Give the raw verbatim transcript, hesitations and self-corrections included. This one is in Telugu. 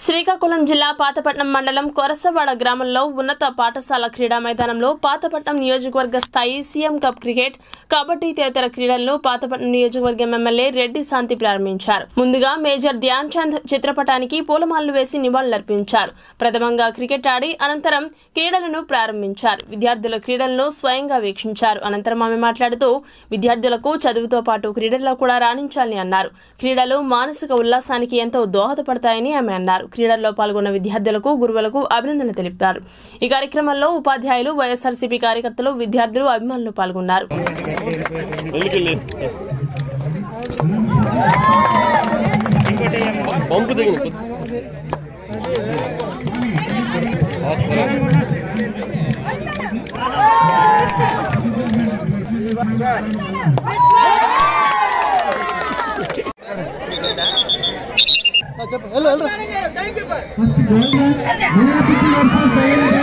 శ్రీకాకుళం జిల్లా పాతపట్నం మండలం కొరసవాడ గ్రామంలో ఉన్నత పాఠశాల క్రీడా మైదానంలో పాతపట్నం నియోజకవర్గ స్థాయి సీఎం కప్ క్రికెట్ కబడ్డీ తదితర క్రీడలను పాతపట్నం నియోజకవర్గం ఎమ్మెల్యే రెడ్డి శాంతి ప్రారంభించారు. ముందుగా మేజర్ ధ్యాన్ చంద్ చిత్రపటానికి పూలమాలలు వేసి నివాళులర్పించారు. ప్రథమంగా క్రికెట్ ఆడి అనంతరం క్రీడలను ప్రారంభించారు. విద్యార్థుల క్రీడలను స్వయంగా వీక్షించారు. అనంతరం ఆమె మాట్లాడుతూ విద్యార్థులకు చదువుతో పాటు క్రీడల్లో కూడా రాణించాలని అన్నారు. క్రీడలు మానసిక ఉల్లాసానికి ఎంతో దోహదపడతాయని ఆమె అన్నారు. క్రీడల్లో పాల్గొన్న విద్యార్థులకు గురువులకు అభినందనలు తెలిపారు. ఈ కార్యక్రమంలో ఉపాధ్యాయులు, వైఎస్ఆర్సీపీ కార్యకర్తలు, విద్యార్థులు, అభిమానులు పాల్గొన్నారు. Hello, hello. First,